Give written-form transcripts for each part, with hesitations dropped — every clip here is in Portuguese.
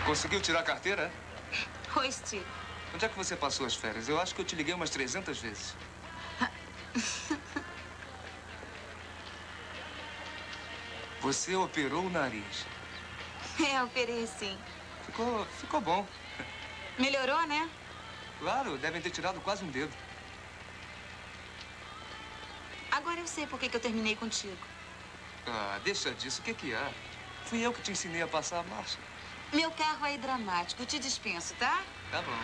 Conseguiu tirar a carteira? Oi, Steve. Onde é que você passou as férias? Eu acho que eu te liguei umas 300 vezes. Você operou o nariz. É, operei sim. Ficou bom. Melhorou, né? Claro, devem ter tirado quase um dedo. Agora eu sei por que eu terminei contigo. Ah, deixa disso. O que há? Fui eu que te ensinei a passar a marcha. Meu carro é dramático. Te dispenso, tá? Tá bom.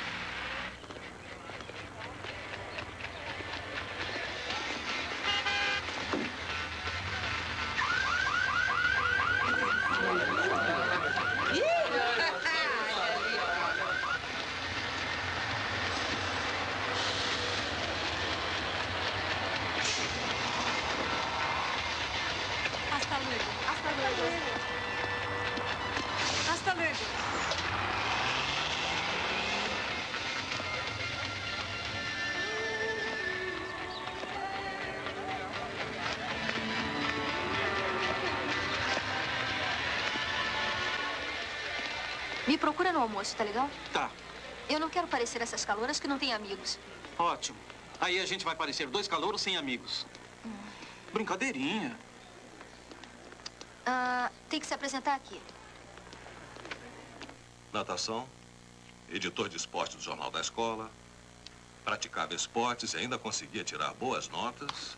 Hasta luego. Hasta luego. Hasta luego. Me procura no almoço, tá legal? Tá, Eu não quero parecer essas calouras que não têm amigos. ótimo. Aí a gente vai parecer dois calouros sem amigos. Brincadeirinha. Tem que se apresentar aqui. Natação, editor de esporte do Jornal da Escola, praticava esportes e ainda conseguia tirar boas notas,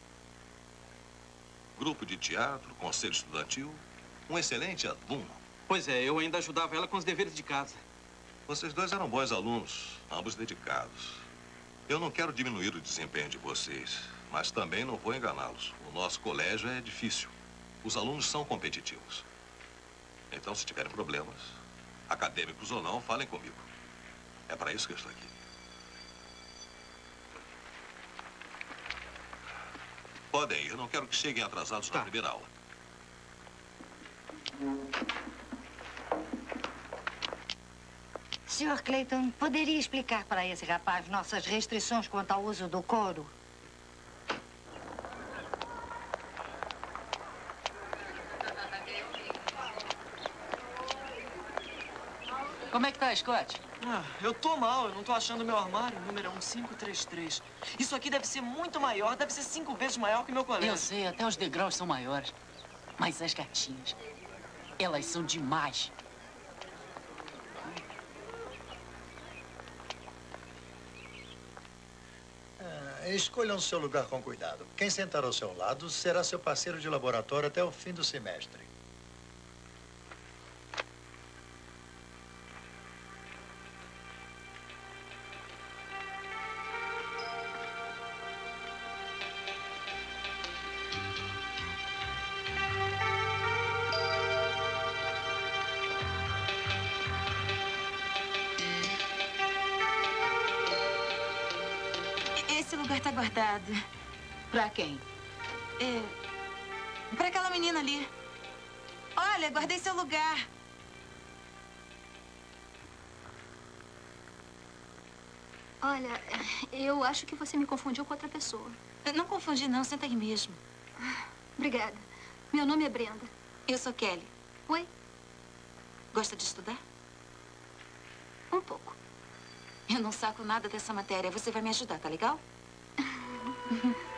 grupo de teatro, conselho estudantil, um excelente aluno. Pois é, eu ainda ajudava ela com os deveres de casa. Vocês dois eram bons alunos, ambos dedicados. Eu não quero diminuir o desempenho de vocês, mas também não vou enganá-los. O nosso colégio é difícil. Os alunos são competitivos. Então, se tiverem problemas, acadêmicos ou não, falem comigo. É para isso que eu estou aqui. Podem ir, não quero que cheguem atrasados na primeira aula. Sr. Clayton, poderia explicar para esse rapaz nossas restrições quanto ao uso do couro? Como é que tá, Scott? Eu tô mal, eu não tô achando meu armário. O número é 1533. Isso aqui deve ser muito maior, deve ser 5 vezes maior que meu colégio. Eu sei, até os degraus são maiores. Mas as gatinhas, elas são demais. Escolham seu lugar com cuidado. Quem sentar ao seu lado será seu parceiro de laboratório até o fim do semestre. Esse lugar tá guardado. Pra quem? Pra aquela menina ali. Olha, guardei seu lugar. Olha, eu acho que você me confundiu com outra pessoa. Não confundi, não. Senta aí mesmo. Obrigada. Meu nome é Brenda. Eu sou Kelly. Oi? Gosta de estudar? Um pouco. Eu não saco nada dessa matéria. Você vai me ajudar, tá legal?